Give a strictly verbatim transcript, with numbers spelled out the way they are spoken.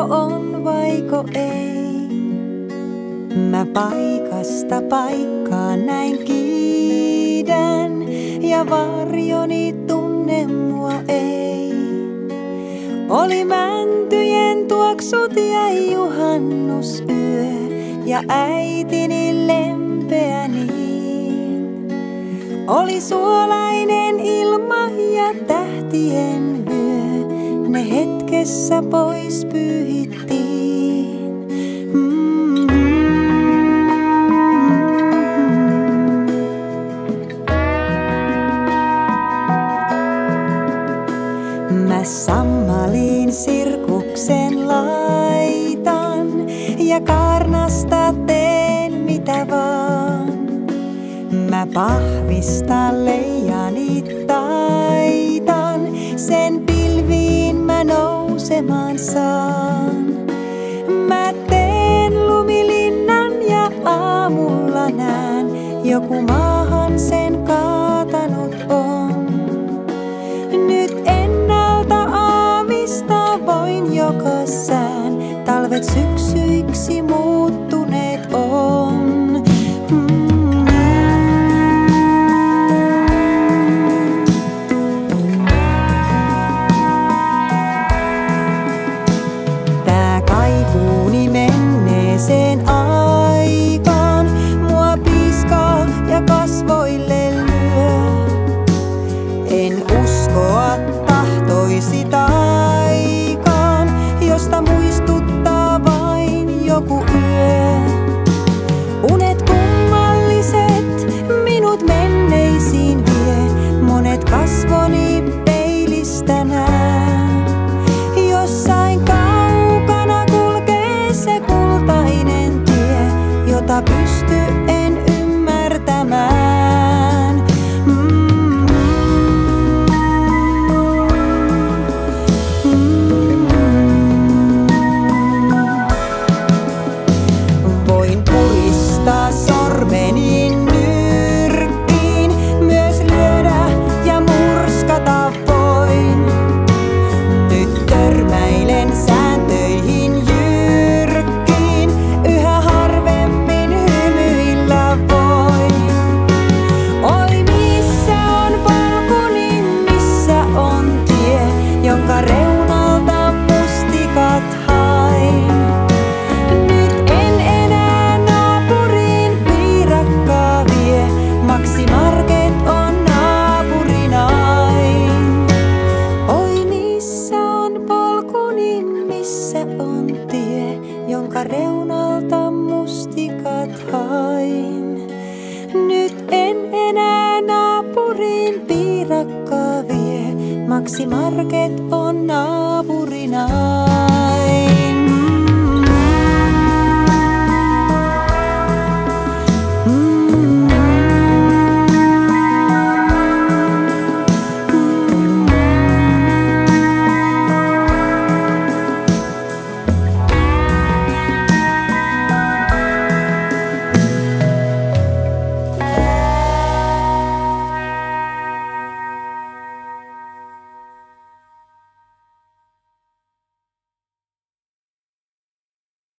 on vaiko ei. Mä paikasta paikkaan näin kiidän ja varjoni tunne mua ei. Oli mäntyjen tuoksut ja juhannusyö ja äitini lempeä niin. Oli suolainen ilma ja tähtien vyö, ne hetkessä pois pyyhittiin. Mm-hmm. Mä sammaliin sirkuksen laitan ja kaarnasta teen mitä vaan. Mä pahvista leijani taitan, sen pilviin mä nousemaan saan. Mä teen lumilinnan ja aamulla näen, joku maahan sen kaatanut on. Nyt ennalta aamista voin joko sään, talvet syksyiksi muuttuneet on. Sen aikaan mua piiskaa ja kasvoille lyö. En uskoa tahtoisi taikaan, josta muistuttaa vain joku yö. Unet kummalliset minut menneisiin vie, monet kasvoni peilistä näen. Jossain kaukana kulkee se kultainen tie, jota pysty en ymmärtämään. Mm-hmm. Mm-hmm. Voin puristaa sormeni nyrkkiin, myös lyödä ja murskata voin. Nyt törmäilen sääntöihin jyrkkiin, yhä harvemmin hymyillä voin. Oi missä on polku, niin missä on tie, jonka reunalta mustikat hain. Nyt en enää naapuriin piirakkaa vie, Maxi Market on naapurinain. Oi missä on polku, niin missä on tie, jonka reunalta mustikat hain. Nyt en enää naapuriin piirakkaa vie, Maxi Market on naapurinain.